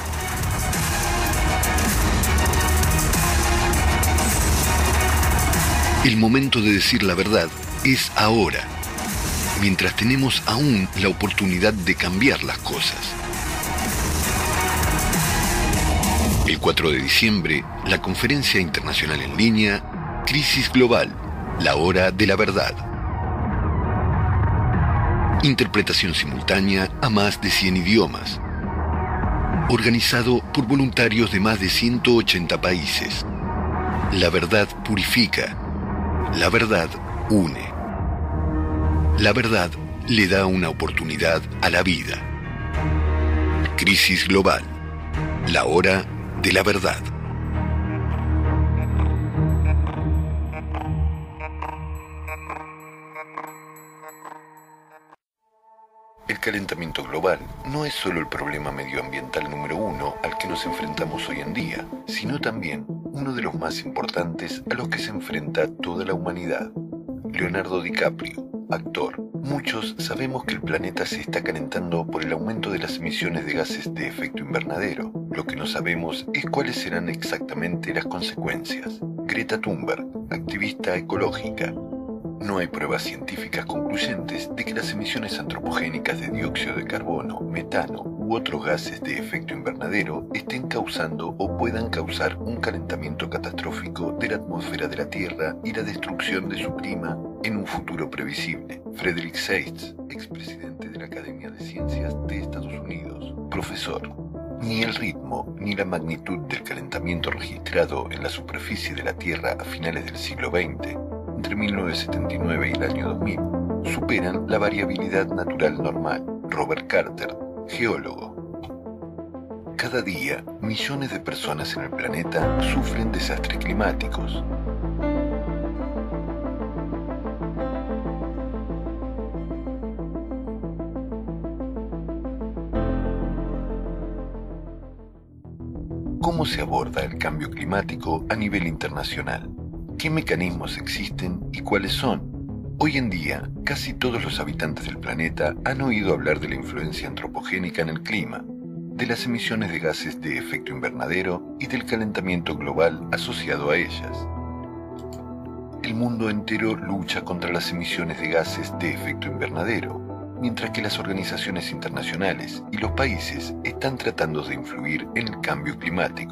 El momento de decir la verdad es ahora, mientras tenemos aún la oportunidad de cambiar las cosas. El cuatro de diciembre, la conferencia internacional en línea, Crisis Global, la hora de la verdad. Interpretación simultánea a más de cien idiomas. Organizado por voluntarios de más de ciento ochenta países. La verdad purifica. La verdad une. La verdad le da una oportunidad a la vida. Crisis global. La hora de la verdad. El calentamiento global no es solo el problema medioambiental número uno al que nos enfrentamos hoy en día, sino también uno de los más importantes a los que se enfrenta toda la humanidad. Leonardo DiCaprio, actor. Muchos sabemos que el planeta se está calentando por el aumento de las emisiones de gases de efecto invernadero. Lo que no sabemos es cuáles serán exactamente las consecuencias. Greta Thunberg, activista ecológica. No hay pruebas científicas concluyentes de que las emisiones antropogénicas de dióxido de carbono, metano u otros gases de efecto invernadero estén causando o puedan causar un calentamiento catastrófico de la atmósfera de la Tierra y la destrucción de su clima en un futuro previsible. Frederick Seitz, expresidente de la Academia de Ciencias de Estados Unidos, profesor. Ni el ritmo ni la magnitud del calentamiento registrado en la superficie de la Tierra a finales del siglo veinte, entre mil novecientos setenta y nueve y el año dos mil, superan la variabilidad natural normal. Robert Carter, geólogo. Cada día, millones de personas en el planeta sufren desastres climáticos. ¿Cómo se aborda el cambio climático a nivel internacional? ¿Qué mecanismos existen y cuáles son? Hoy en día, casi todos los habitantes del planeta han oído hablar de la influencia antropogénica en el clima, de las emisiones de gases de efecto invernadero y del calentamiento global asociado a ellas. El mundo entero lucha contra las emisiones de gases de efecto invernadero, mientras que las organizaciones internacionales y los países están tratando de influir en el cambio climático.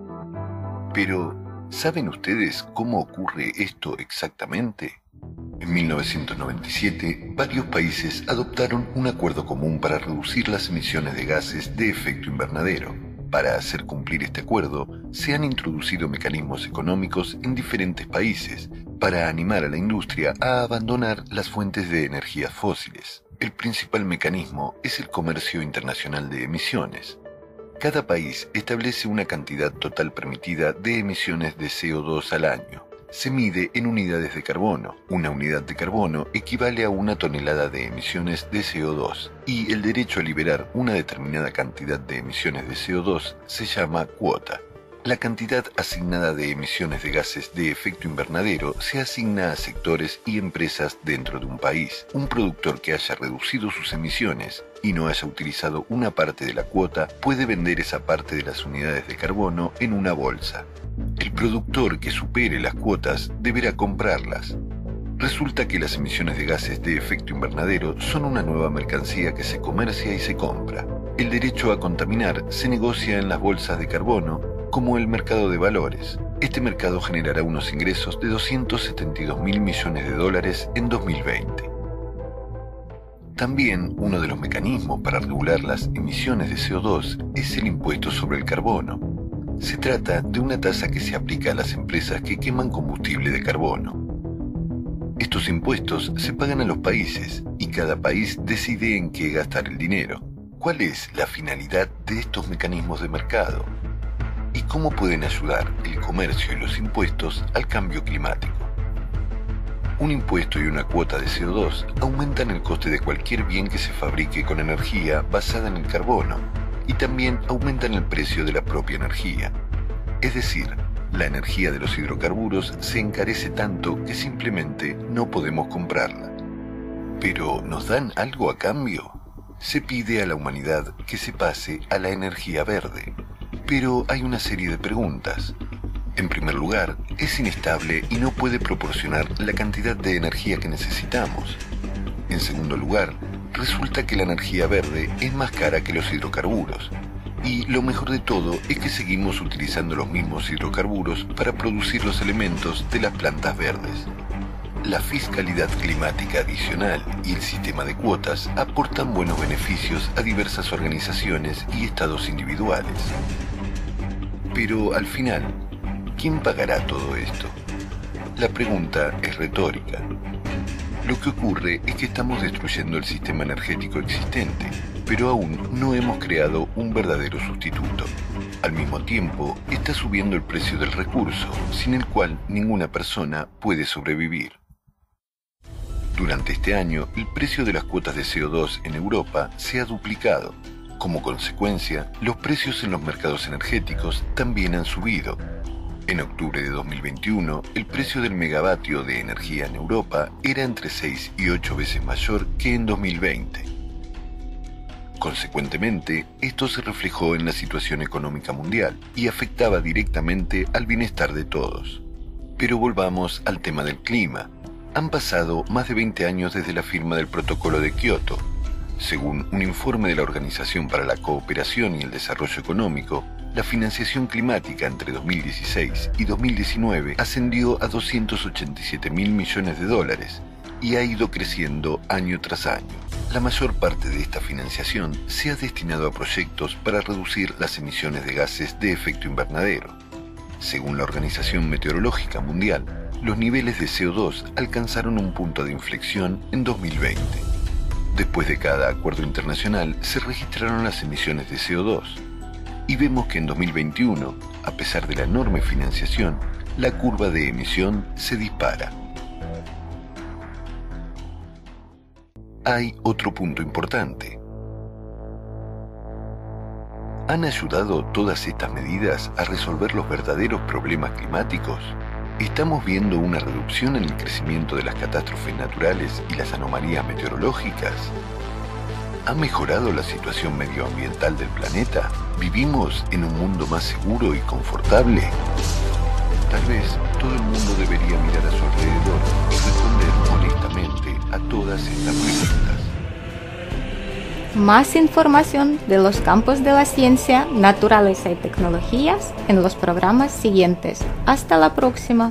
Pero, ¿saben ustedes cómo ocurre esto exactamente? En mil novecientos noventa y siete, varios países adoptaron un acuerdo común para reducir las emisiones de gases de efecto invernadero. Para hacer cumplir este acuerdo, se han introducido mecanismos económicos en diferentes países para animar a la industria a abandonar las fuentes de energías fósiles. El principal mecanismo es el comercio internacional de emisiones. Cada país establece una cantidad total permitida de emisiones de C O dos al año. Se mide en unidades de carbono. Una unidad de carbono equivale a una tonelada de emisiones de C O dos, y el derecho a liberar una determinada cantidad de emisiones de C O dos se llama cuota. La cantidad asignada de emisiones de gases de efecto invernadero se asigna a sectores y empresas dentro de un país. Un productor que haya reducido sus emisiones y no haya utilizado una parte de la cuota puede vender esa parte de las unidades de carbono en una bolsa. El productor que supere las cuotas deberá comprarlas. Resulta que las emisiones de gases de efecto invernadero son una nueva mercancía que se comercia y se compra. El derecho a contaminar se negocia en las bolsas de carbono como el mercado de valores. Este mercado generará unos ingresos de doscientos setenta y dos mil millones de dólares en dos mil veinte. También uno de los mecanismos para regular las emisiones de C O dos es el impuesto sobre el carbono. Se trata de una tasa que se aplica a las empresas que queman combustible de carbono. Estos impuestos se pagan a los países y cada país decide en qué gastar el dinero. ¿Cuál es la finalidad de estos mecanismos de mercado? ¿Y cómo pueden ayudar el comercio y los impuestos al cambio climático? Un impuesto y una cuota de C O dos aumentan el coste de cualquier bien que se fabrique con energía basada en el carbono y también aumentan el precio de la propia energía. Es decir, la energía de los hidrocarburos se encarece tanto que simplemente no podemos comprarla. ¿Pero nos dan algo a cambio? Se pide a la humanidad que se pase a la energía verde. Pero hay una serie de preguntas. En primer lugar, es inestable y no puede proporcionar la cantidad de energía que necesitamos. En segundo lugar, resulta que la energía verde es más cara que los hidrocarburos. Y lo mejor de todo es que seguimos utilizando los mismos hidrocarburos para producir los elementos de las plantas verdes. La fiscalidad climática adicional y el sistema de cuotas aportan buenos beneficios a diversas organizaciones y estados individuales. Pero al final, ¿quién pagará todo esto? La pregunta es retórica. Lo que ocurre es que estamos destruyendo el sistema energético existente. pero aún no hemos creado un verdadero sustituto. Al mismo tiempo, está subiendo el precio del recurso, sin el cual ninguna persona puede sobrevivir. Durante este año, el precio de las cuotas de C O dos en Europa se ha duplicado. Como consecuencia, los precios en los mercados energéticos también han subido. En octubre de dos mil veintiuno, el precio del megavatio de energía en Europa era entre seis y ocho veces mayor que en dos mil veinte. Consecuentemente, esto se reflejó en la situación económica mundial y afectaba directamente al bienestar de todos. Pero volvamos al tema del clima. Han pasado más de veinte años desde la firma del Protocolo de Kioto. Según un informe de la Organización para la Cooperación y el Desarrollo Económico, la financiación climática entre dos mil dieciséis y dos mil diecinueve ascendió a doscientos ochenta y siete mil millones de dólares y ha ido creciendo año tras año. La mayor parte de esta financiación se ha destinado a proyectos para reducir las emisiones de gases de efecto invernadero. Según la Organización Meteorológica Mundial, los niveles de C O dos alcanzaron un punto de inflexión en dos mil veinte. Después de cada acuerdo internacional se registraron las emisiones de C O dos. Y vemos que en dos mil veintiuno, a pesar de la enorme financiación, la curva de emisión se dispara. Hay otro punto importante. ¿Han ayudado todas estas medidas a resolver los verdaderos problemas climáticos? ¿Estamos viendo una reducción en el crecimiento de las catástrofes naturales y las anomalías meteorológicas? ¿Ha mejorado la situación medioambiental del planeta? ¿Vivimos en un mundo más seguro y confortable? Tal vez todo el mundo debería mirar a su alrededor y responder honestamente a todas estas preguntas. Más información de los campos de la ciencia, naturaleza y tecnologías en los programas siguientes. Hasta la próxima.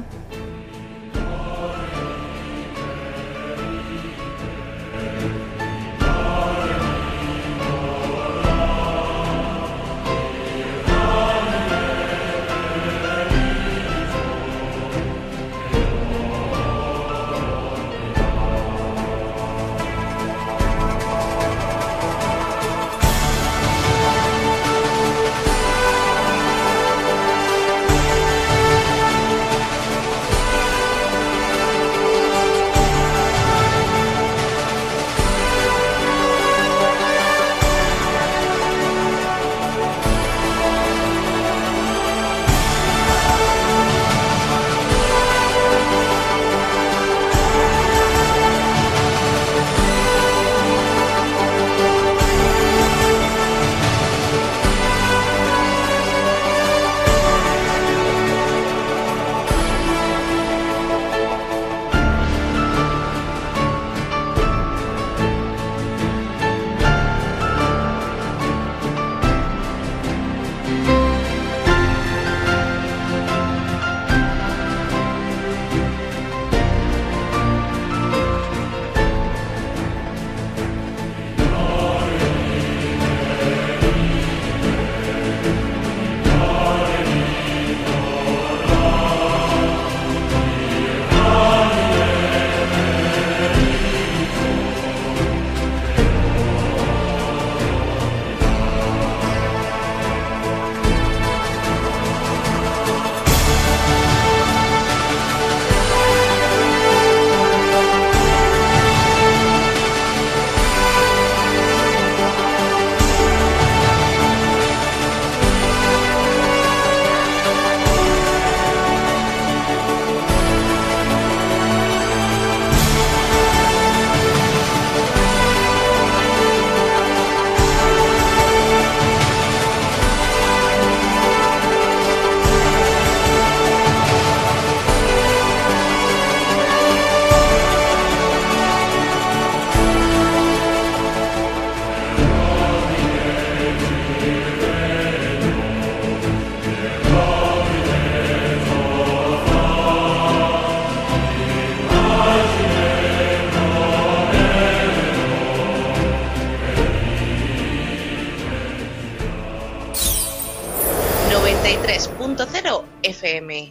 noventa y tres punto cero F M.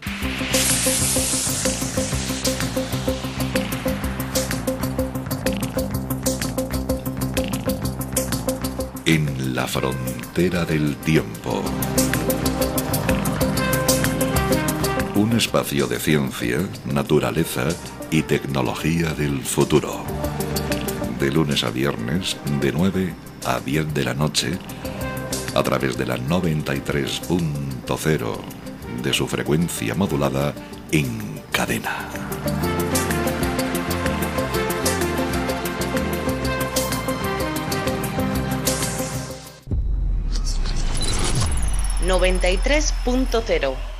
La frontera del tiempo. Un espacio de ciencia, naturaleza y tecnología del futuro. De lunes a viernes, de nueve a diez de la noche, a través de la noventa y tres punto cero de su frecuencia modulada en cadena. noventa y tres punto cero